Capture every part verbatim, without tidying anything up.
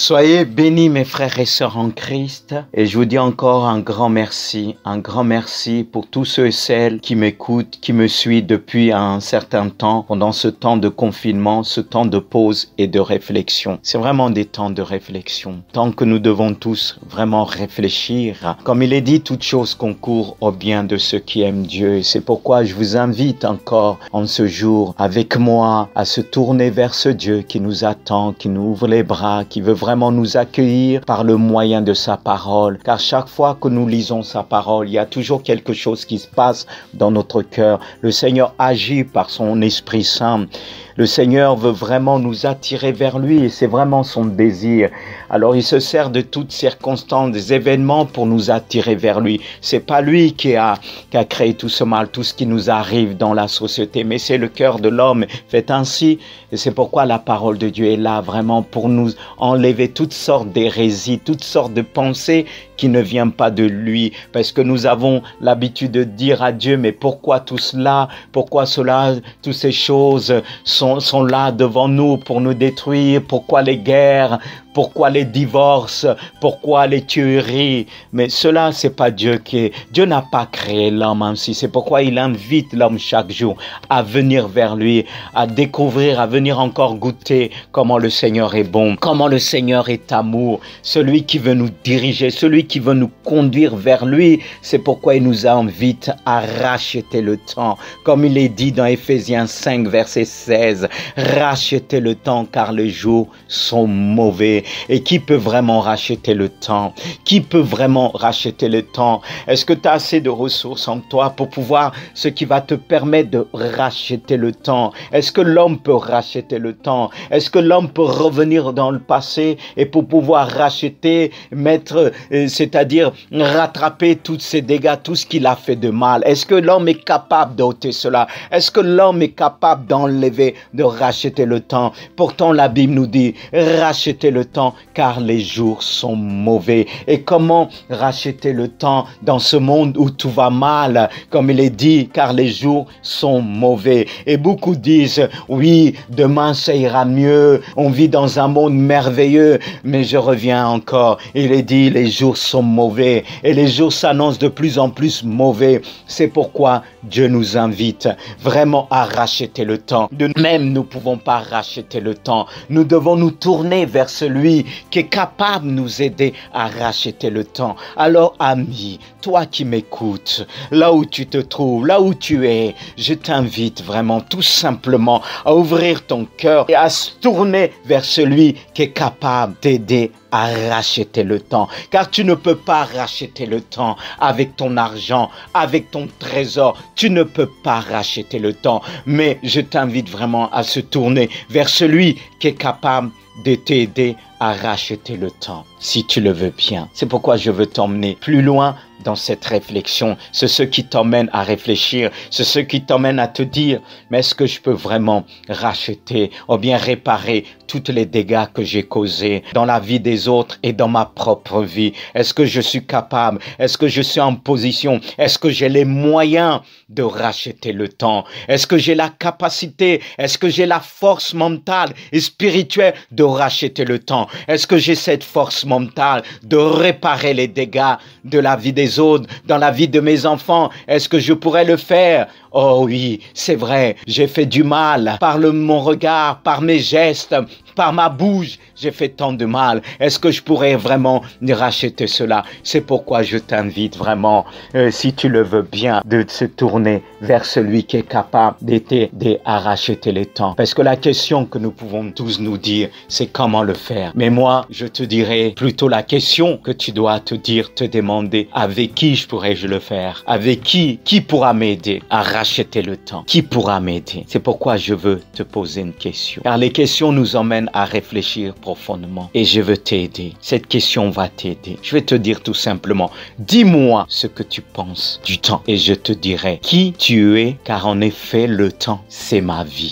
Soyez bénis mes frères et sœurs en Christ et je vous dis encore un grand merci, un grand merci pour tous ceux et celles qui m'écoutent, qui me suivent depuis un certain temps, pendant ce temps de confinement, ce temps de pause et de réflexion. C'est vraiment des temps de réflexion, tant que nous devons tous vraiment réfléchir. Comme il est dit, toute chose concourt au bien de ceux qui aiment Dieu. C'est pourquoi je vous invite encore en ce jour avec moi à se tourner vers ce Dieu qui nous attend, qui nous ouvre les bras, qui veut vraiment nous accueillir par le moyen de sa parole. Car chaque fois que nous lisons sa parole, il y a toujours quelque chose qui se passe dans notre cœur. Le Seigneur agit par son Esprit Saint. Le Seigneur veut vraiment nous attirer vers lui et c'est vraiment son désir. Alors il se sert de toutes circonstances, des événements pour nous attirer vers lui. C'est pas lui qui a, qui a créé tout ce mal, tout ce qui nous arrive dans la société, mais c'est le cœur de l'homme fait ainsi. Et c'est pourquoi la parole de Dieu est là vraiment pour nous enlever toutes sortes d'hérésies, toutes sortes de pensées qui ne viennent pas de lui. Parce que nous avons l'habitude de dire à Dieu, mais pourquoi tout cela, pourquoi cela, toutes ces choses sont, sont là devant nous pour nous détruire, pourquoi les guerres, pourquoi les divorces, pourquoi les tueries. Mais cela, c'est pas Dieu qui est. Dieu n'a pas créé l'homme ainsi. C'est pourquoi il invite l'homme chaque jour à venir vers lui, à découvrir, à venir encore goûter comment le Seigneur est bon, comment le Seigneur est amour, celui qui veut nous diriger, celui qui veut nous conduire vers lui. C'est pourquoi il nous invite à racheter le temps. Comme il est dit dans Éphésiens cinq, verset seize, rachetez le temps car les jours sont mauvais. Et qui peut vraiment racheter le temps? Qui peut vraiment racheter le temps? Est-ce que tu as assez de ressources en toi pour pouvoir, ce qui va te permettre de racheter le temps? Est-ce que l'homme peut racheter le temps? Est-ce que l'homme peut revenir dans le passé et pour pouvoir racheter, mettre, euh, c'est-à-dire rattraper tous ces dégâts, tout ce qu'il a fait de mal? Est-ce que l'homme est capable d'ôter cela? Est-ce que l'homme est capable d'enlever, de racheter le temps? Pourtant, la Bible nous dit, rachetez le temps car les jours sont mauvais. Et comment racheter le temps dans ce monde où tout va mal? Comme il est dit, car les jours sont mauvais. Et beaucoup disent, oui, demain ça ira mieux, on vit dans un monde merveilleux, mais je reviens encore, il est dit, les jours sont mauvais et les jours s'annoncent de plus en plus mauvais. C'est pourquoi Dieu nous invite vraiment à racheter le temps. De même, nous ne pouvons pas racheter le temps. Nous devons nous tourner vers celui qui est capable de nous aider à racheter le temps. Alors, ami, toi qui m'écoutes, là où tu te trouves, là où tu es, je t'invite vraiment tout simplement à ouvrir ton cœur et à se tourner vers celui qui est capable d'aider à racheter le temps. Car tu ne peux pas racheter le temps avec ton argent, avec ton trésor. Tu ne peux pas racheter le temps. Mais je t'invite vraiment à se tourner vers celui qui est capable de t'aider à racheter le temps, si tu le veux bien. C'est pourquoi je veux t'emmener plus loin dans cette réflexion. C'est ce qui t'emmène à réfléchir, c'est ce qui t'emmène à te dire, mais est-ce que je peux vraiment racheter ou bien réparer tous les dégâts que j'ai causés dans la vie des autres et dans ma propre vie? Est-ce que je suis capable? Est-ce que je suis en position? Est-ce que j'ai les moyens de racheter le temps? Est-ce que j'ai la capacité? Est-ce que j'ai la force mentale et spirituelle de racheter le temps? Est-ce que j'ai cette force mentale de réparer les dégâts de la vie des autres, dans la vie de mes enfants? Est-ce que je pourrais le faire? Oh oui, c'est vrai, j'ai fait du mal par le, mon regard, par mes gestes, par ma bouche, j'ai fait tant de mal. Est-ce que je pourrais vraiment racheter cela? C'est pourquoi je t'invite vraiment, euh, si tu le veux bien, de se tourner vers celui qui est capable d'aider à racheter les temps. Parce que la question que nous pouvons tous nous dire, c'est comment le faire. Mais moi, je te dirais plutôt la question que tu dois te dire, te demander, avec qui je pourrais-je le faire? Avec qui? Qui pourra m'aider à racheter le temps? Qui pourra m'aider? C'est pourquoi je veux te poser une question. Car les questions nous emmènent à réfléchir profondément. Et je veux t'aider. Cette question va t'aider. Je vais te dire tout simplement, dis-moi ce que tu penses du temps. Et je te dirai qui tu es, car en effet, le temps, c'est ma vie. Le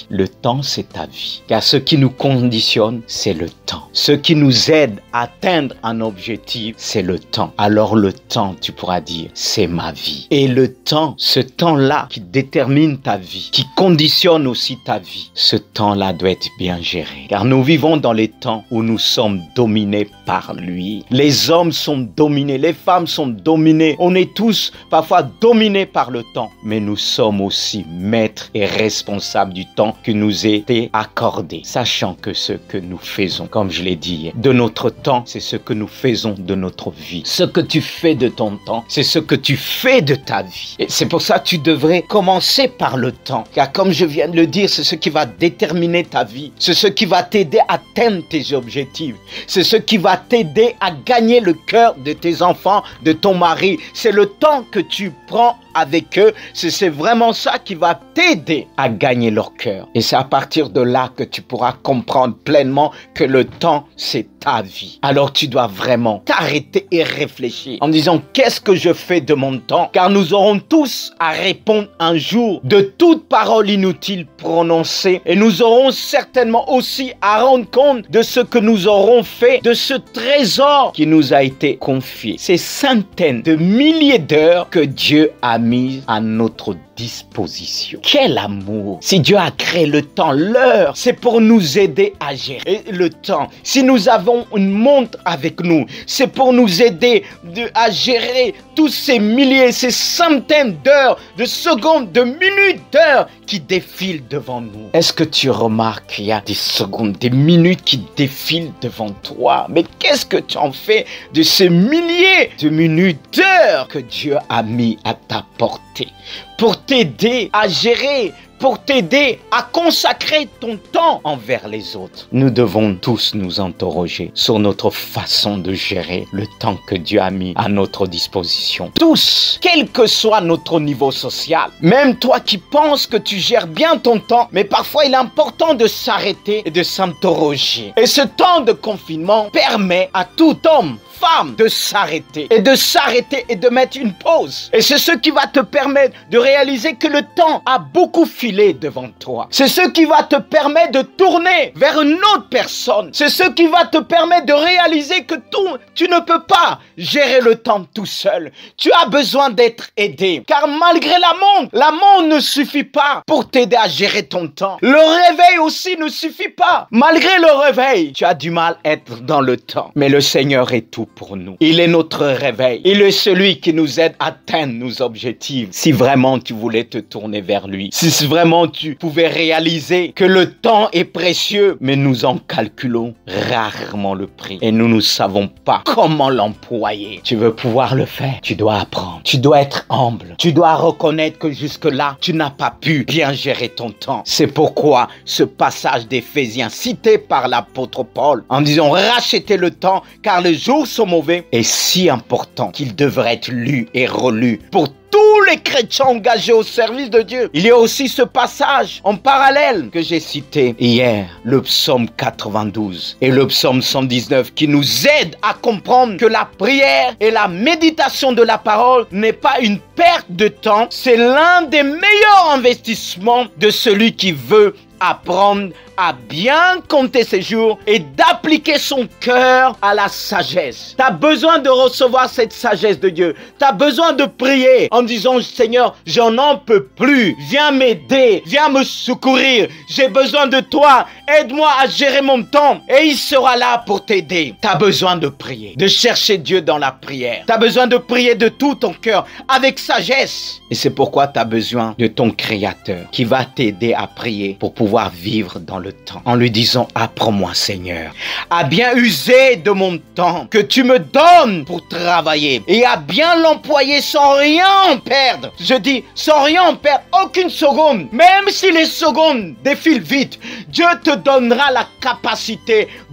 temps, c'est ta vie. Car ce qui nous conditionne, c'est le temps. Ce qui nous aide à atteindre un objectif, c'est le temps. Alors le temps, tu pourras dire, c'est ma vie. Et le temps, ce temps-là qui détermine ta vie, qui conditionne aussi ta vie, ce temps-là doit être bien géré. Car nous vivons dans les temps où nous sommes dominés par lui. Les hommes sont dominés, les femmes sont dominées. On est tous parfois dominés par le temps. Mais nous sommes aussi maîtres et responsables du temps qui nous a été accordé. Sachant que ce que nous faisons, comme je l'ai dit, de notre temps, c'est ce que nous faisons de notre vie. Ce que tu fais de ton temps, c'est ce que tu fais de ta vie. Et c'est pour ça que tu devrais commencer par le temps. Car comme je viens de le dire, c'est ce qui va déterminer ta vie. C'est ce qui va t'aider à atteindre tes objectifs. C'est ce qui va t'aider à gagner le cœur de tes enfants, de ton mari. C'est le temps que tu prends avec eux. C'est vraiment ça qui va t'aider à gagner leur cœur. Et c'est à partir de là que tu pourras comprendre pleinement que le temps, c'est ta vie. Alors tu dois vraiment t'arrêter et réfléchir en disant qu'est-ce que je fais de mon temps? Car nous aurons tous à répondre un jour de toute parole inutile prononcée. Et nous aurons certainement aussi à rendre compte de ce que nous aurons fait, de ce trésor qui nous a été confié. Ces centaines de milliers d'heures que Dieu a mis à notre disposition. Quel amour! Si Dieu a créé le temps, l'heure, c'est pour nous aider à gérer le temps. Si nous avons une montre avec nous, c'est pour nous aider de, à gérer tous ces milliers, ces centaines d'heures, de secondes, de minutes, d'heures qui défilent devant nous. Est-ce que tu remarques qu'il y a des secondes, des minutes qui défilent devant toi? Mais qu'est-ce que tu en fais de ces milliers de minutes, d'heures que Dieu a mis à ta portée pour t'aider à gérer, pour t'aider à consacrer ton temps envers les autres? Nous devons tous nous interroger sur notre façon de gérer le temps que Dieu a mis à notre disposition. Tous, quel que soit notre niveau social, même toi qui penses que tu gères bien ton temps, mais parfois il est important de s'arrêter et de s'interroger. Et ce temps de confinement permet à tout homme, femme, de s'arrêter et de s'arrêter et de mettre une pause. Et c'est ce qui va te permettre de réaliser que le temps a beaucoup filé devant toi. C'est ce qui va te permettre de tourner vers une autre personne. C'est ce qui va te permettre de réaliser que tout, tu ne peux pas gérer le temps tout seul. Tu as besoin d'être aidé. Car malgré la montre, la montre ne suffit pas pour t'aider à gérer ton temps. Le réveil aussi ne suffit pas. Malgré le réveil, tu as du mal à être dans le temps. Mais le Seigneur est tout pour nous. Il est notre réveil. Il est celui qui nous aide à atteindre nos objectifs. Si vraiment tu voulais te tourner vers lui, si vraiment tu pouvais réaliser que le temps est précieux, mais nous en calculons rarement le prix et nous ne savons pas comment l'employer. Tu veux pouvoir le faire, tu dois apprendre. Tu dois être humble. Tu dois reconnaître que jusque-là, tu n'as pas pu bien gérer ton temps. C'est pourquoi ce passage d'Éphésiens cité par l'apôtre Paul en disant rachetez le temps car les jours sont mauvais est si important qu'il devrait être lu et relu pour tous les chrétiens engagés au service de Dieu. Il y a aussi ce passage en parallèle que j'ai cité hier, le psaume quatre-vingt-douze et le psaume cent dix-neuf qui nous aident à comprendre que la prière et la méditation de la parole n'est pas une perte de temps, c'est l'un des meilleurs investissements de celui qui veut apprendre à bien compter ses jours et d'appliquer son cœur à la sagesse. Tu as besoin de recevoir cette sagesse de Dieu. Tu as besoin de prier en disant Seigneur, j'en en peux plus. Viens m'aider, viens me secourir. J'ai besoin de toi. Aide-moi à gérer mon temps. Et il sera là pour t'aider. Tu as besoin de prier, de chercher Dieu dans la prière. Tu as besoin de prier de tout ton cœur avec sagesse. Et c'est pourquoi tu as besoin de ton Créateur qui va t'aider à prier pour pouvoir vivre dans le temps, en lui disant apprends-moi Seigneur à bien user de mon temps que tu me donnes pour travailler et à bien l'employer sans rien perdre. Je dis sans rien perdre, aucune seconde. Même si les secondes défilent vite, Dieu te donnera la capacité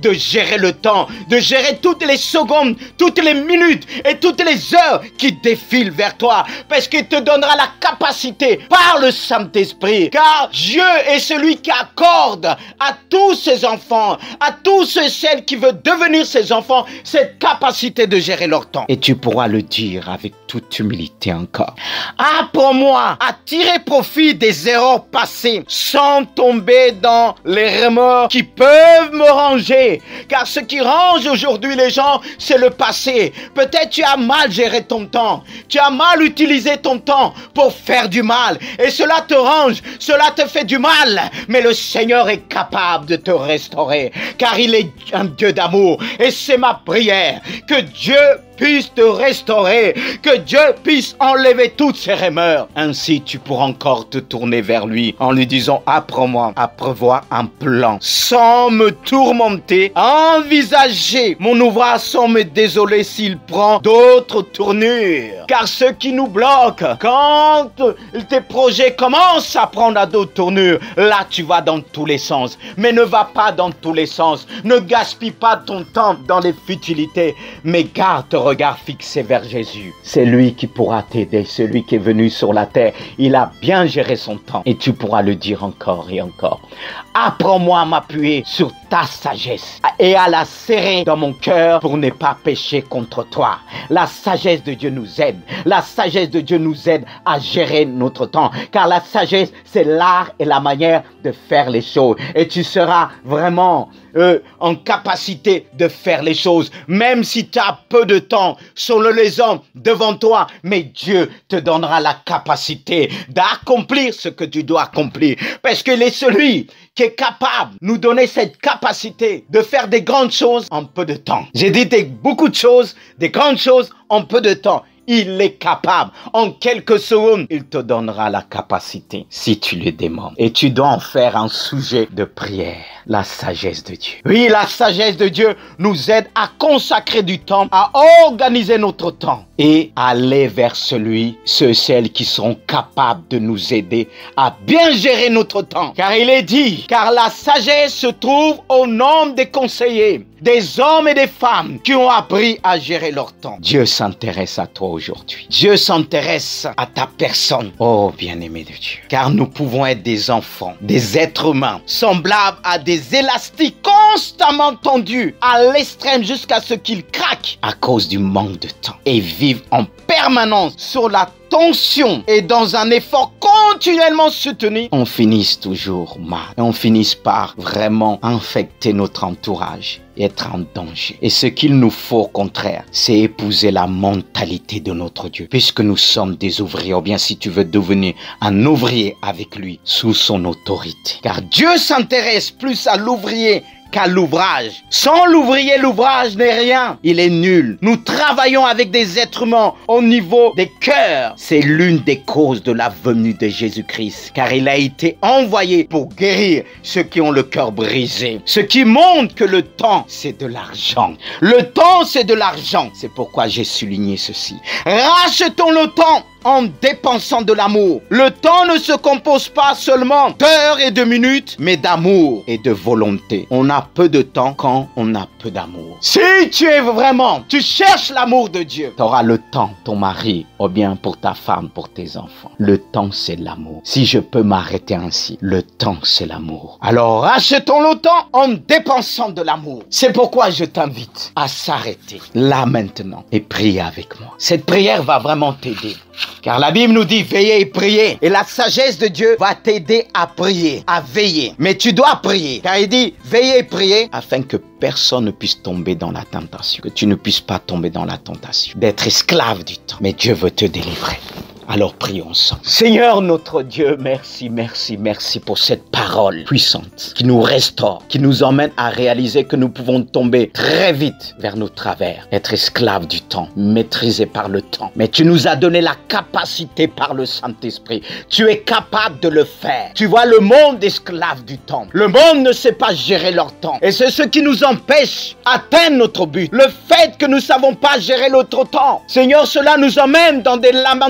de gérer le temps, de gérer toutes les secondes, toutes les minutes et toutes les heures qui défilent vers toi. Parce qu'il te donnera la capacité par le Saint-Esprit. Car Dieu est celui qui accorde à tous ses enfants, à tous ceux et celles qui veulent devenir ses enfants, cette capacité de gérer leur temps. Et tu pourras le dire avec toute humilité encore. Apprends-moi à tirer profit des erreurs passées sans tomber dans les remords qui peuvent me ranger. Car ce qui range aujourd'hui les gens, c'est le passé. Peut-être tu as mal géré ton temps. Tu as mal utilisé ton temps pour faire du mal. Et cela te range, cela te fait du mal. Mais le Seigneur est capable de te restaurer. Car il est un Dieu d'amour. Et c'est ma prière que Dieu puisse te restaurer, que Dieu puisse enlever toutes ces remords. Ainsi, tu pourras encore te tourner vers lui en lui disant, apprends-moi à prévoir un plan sans me tourmenter, envisager mon ouvrage sans me désoler s'il prend d'autres tournures. Car ce qui nous bloque, quand tes projets commencent à prendre à d'autres tournures, là tu vas dans tous les sens. Mais ne va pas dans tous les sens. Ne gaspille pas ton temps dans les futilités, mais garde ton regard fixé vers Jésus. C'est lui qui pourra t'aider, celui qui est venu sur la terre. Il a bien géré son temps et tu pourras le dire encore et encore. Apprends-moi à m'appuyer sur ta sagesse et à la serrer dans mon cœur pour ne pas pécher contre toi. La sagesse de Dieu nous aide. La sagesse de Dieu nous aide à gérer notre temps. Car la sagesse, c'est l'art et la manière de faire les choses. Et tu seras vraiment euh, en capacité de faire les choses. Même si tu as peu de temps, selon les hommes devant toi. Mais Dieu te donnera la capacité d'accomplir ce que tu dois accomplir. Parce qu'il est celui qui est capable de nous donner cette capacité de faire des grandes choses en peu de temps. J'ai dit des, beaucoup de choses, des grandes choses en peu de temps. Il est capable. En quelques secondes, il te donnera la capacité si tu le demandes. Et tu dois en faire un sujet de prière. La sagesse de Dieu. Oui, la sagesse de Dieu nous aide à consacrer du temps, à organiser notre temps et à aller vers celui, ceux, celles qui seront capables de nous aider à bien gérer notre temps. Car il est dit, car la sagesse se trouve au nombre des conseillers, des hommes et des femmes qui ont appris à gérer leur temps. Dieu s'intéresse à toi aujourd'hui. Dieu s'intéresse à ta personne. Oh, bien-aimé de Dieu. Car nous pouvons être des enfants, des êtres humains, semblables à des élastiques constamment tendus à l'extrême jusqu'à ce qu'ils craquent à cause du manque de temps et vivent en permanence sur la tension et dans un effort continuellement soutenu, on finisse toujours mal. Et on finisse par vraiment infecter notre entourage et être en danger. Et ce qu'il nous faut au contraire, c'est épouser la mentalité de notre Dieu. Puisque nous sommes des ouvriers, ou bien si tu veux devenir un ouvrier avec lui, sous son autorité. Car Dieu s'intéresse plus à l'ouvrier qu'à l'ouvrage. Sans l'ouvrier, l'ouvrage n'est rien. Il est nul. Nous travaillons avec des êtres humains au niveau des cœurs. C'est l'une des causes de la venue de Jésus-Christ. Car il a été envoyé pour guérir ceux qui ont le cœur brisé. Ce qui montre que le temps, c'est de l'argent. Le temps, c'est de l'argent. C'est pourquoi j'ai souligné ceci. Rachetons le temps en dépensant de l'amour. Le temps ne se compose pas seulement d'heures et de minutes, mais d'amour et de volonté. On a peu de temps quand on a peu d'amour. Si tu es vraiment, tu cherches l'amour de Dieu, tu auras le temps, ton mari, ou bien pour ta femme, pour tes enfants. Le temps, c'est l'amour. Si je peux m'arrêter ainsi, le temps, c'est l'amour. Alors, rachetons le temps en dépensant de l'amour. C'est pourquoi je t'invite à s'arrêter là maintenant et prier avec moi. Cette prière va vraiment t'aider. Car la Bible nous dit veillez et priez. Et la sagesse de Dieu va t'aider à prier, à veiller. Mais tu dois prier. Car il dit veillez et priez afin que personne ne puisse tomber dans la tentation. Que tu ne puisses pas tomber dans la tentation d'être esclave du temps. Mais Dieu veut te délivrer. Alors prions ensemble. Seigneur notre Dieu, merci, merci, merci pour cette parole puissante qui nous restaure, qui nous emmène à réaliser que nous pouvons tomber très vite vers nos travers, être esclaves du temps, maîtrisés par le temps. Mais tu nous as donné la capacité par le Saint-Esprit. Tu es capable de le faire. Tu vois le monde esclave du temps. Le monde ne sait pas gérer leur temps. Et c'est ce qui nous empêche d'atteindre notre but. Le fait que nous ne savons pas gérer notre temps. Seigneur, cela nous emmène dans des lamentations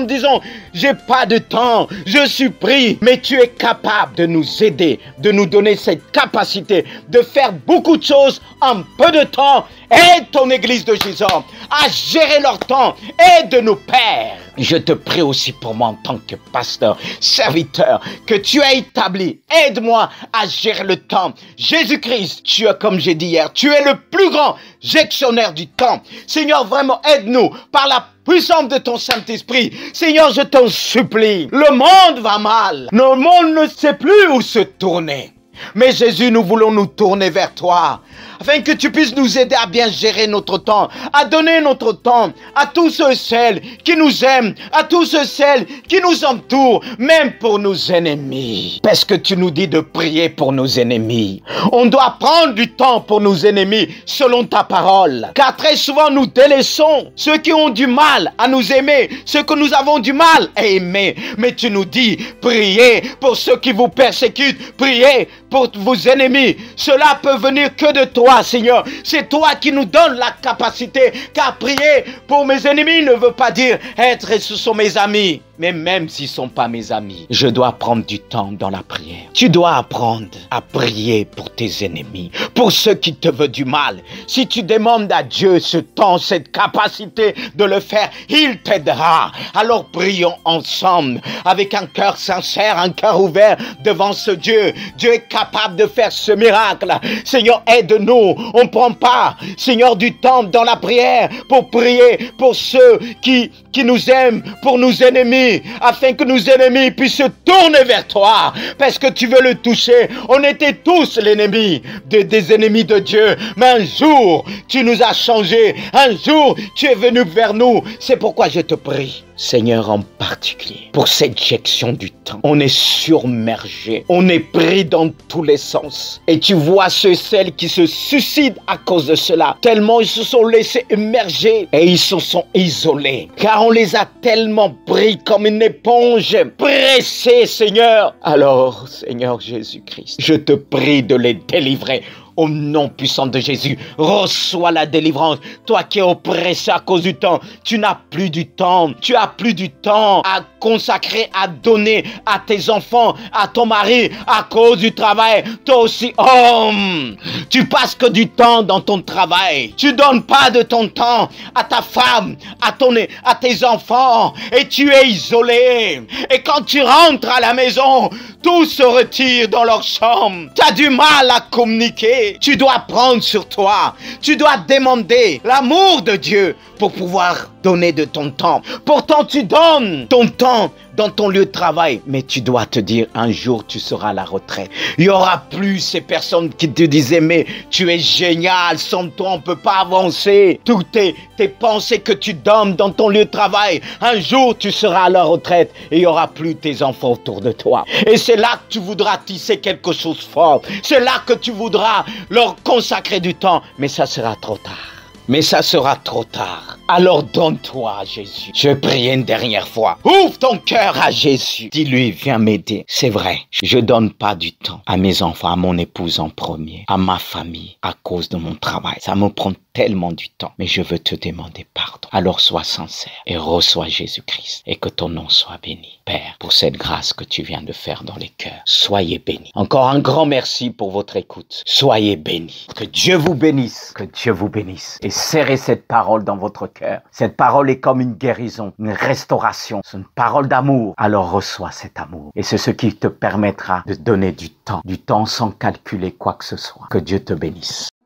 disant, j'ai pas de temps, je suis pris. Mais tu es capable de nous aider, de nous donner cette capacité de faire beaucoup de choses en peu de temps. Aide ton église de Jésus à gérer leur temps. Aide nos pères. Je te prie aussi pour moi en tant que pasteur, serviteur, que tu as établi. Aide-moi à gérer le temps. Jésus-Christ, tu es, comme j'ai dit hier, tu es le plus grand gestionnaire du temps. Seigneur, vraiment, aide-nous par la puissance de ton Saint-Esprit. Seigneur, je t'en supplie. Le monde va mal. Le monde ne sait plus où se tourner. Mais Jésus, nous voulons nous tourner vers toi, afin que tu puisses nous aider à bien gérer notre temps, à donner notre temps à tous ceux et celles qui nous aiment, à tous ceux et celles qui nous entourent, même pour nos ennemis. Parce que tu nous dis de prier pour nos ennemis. On doit prendre du temps pour nos ennemis, selon ta parole. Car très souvent, nous délaissons ceux qui ont du mal à nous aimer, ceux que nous avons du mal à aimer. Mais tu nous dis, priez pour ceux qui vous persécutent, priez pour vos ennemis. Cela peut venir que de toi, Seigneur. C'est toi qui nous donnes la capacité. Car prier pour mes ennemis ne veut pas dire être et ce sont mes amis. Mais même s'ils ne sont pas mes amis, je dois prendre du temps dans la prière. Tu dois apprendre à prier pour tes ennemis, pour ceux qui te veulent du mal. Si tu demandes à Dieu ce temps, cette capacité de le faire, il t'aidera. Alors prions ensemble avec un cœur sincère, un cœur ouvert devant ce Dieu. Dieu est capable de faire ce miracle. Seigneur, aide-nous. On ne prend pas, Seigneur, du temps dans la prière pour prier pour ceux qui, qui nous aiment, pour nos ennemis, afin que nos ennemis puissent se tourner vers toi, parce que tu veux le toucher. On était tous l'ennemi de, des ennemis de Dieu, mais un jour, tu nous as changés. Un jour, tu es venu vers nous. C'est pourquoi je te prie, Seigneur, en particulier, pour cette gestion du temps. On est submergé, on est pris dans tous les sens. Et tu vois ceux et celles qui se suicident à cause de cela. Tellement ils se sont laissés immerger et ils se sont isolés. Car on les a tellement pris comme une éponge, pressés, Seigneur. Alors, Seigneur Jésus-Christ, je te prie de les délivrer. Au nom puissant de Jésus, reçois la délivrance. Toi qui es oppressé à cause du temps, tu n'as plus du temps. Tu as plus du temps à consacrer, à donner à tes enfants, à ton mari, à cause du travail. Toi aussi, homme, tu passes que du temps dans ton travail. Tu donnes pas de ton temps à ta femme, à, ton, à tes enfants. Et tu es isolé. Et quand tu rentres à la maison, tous se retirent dans leur chambre. Tu as du mal à communiquer. Tu dois prendre sur toi. Tu dois demander l'amour de Dieu pour pouvoir donner de ton temps. Pourtant, tu donnes ton temps dans ton lieu de travail. Mais tu dois te dire, un jour, tu seras à la retraite. Il n'y aura plus ces personnes qui te disaient, mais tu es génial, sans toi, on ne peut pas avancer. Toutes tes, tes pensées que tu donnes dans ton lieu de travail, un jour, tu seras à la retraite et il n'y aura plus tes enfants autour de toi. Et c'est là que tu voudras tisser quelque chose de fort. C'est là que tu voudras leur consacrer du temps. Mais ça sera trop tard. Mais ça sera trop tard. Alors donne-toi à Jésus. Je prie une dernière fois. Ouvre ton cœur à Jésus. Dis-lui, viens m'aider. C'est vrai, je donne pas du temps à mes enfants, à mon épouse en premier, à ma famille, à cause de mon travail. Ça me prend tellement du temps. Mais je veux te demander pardon. Alors sois sincère et reçois Jésus-Christ. Et que ton nom soit béni. Père, pour cette grâce que tu viens de faire dans les cœurs. Soyez bénis. Encore un grand merci pour votre écoute. Soyez bénis. Que Dieu vous bénisse. Que Dieu vous bénisse. Et serrez cette parole dans votre cœur. Cette parole est comme une guérison, une restauration. C'est une parole d'amour. Alors reçois cet amour. Et c'est ce qui te permettra de donner du temps. Du temps sans calculer quoi que ce soit. Que Dieu te bénisse.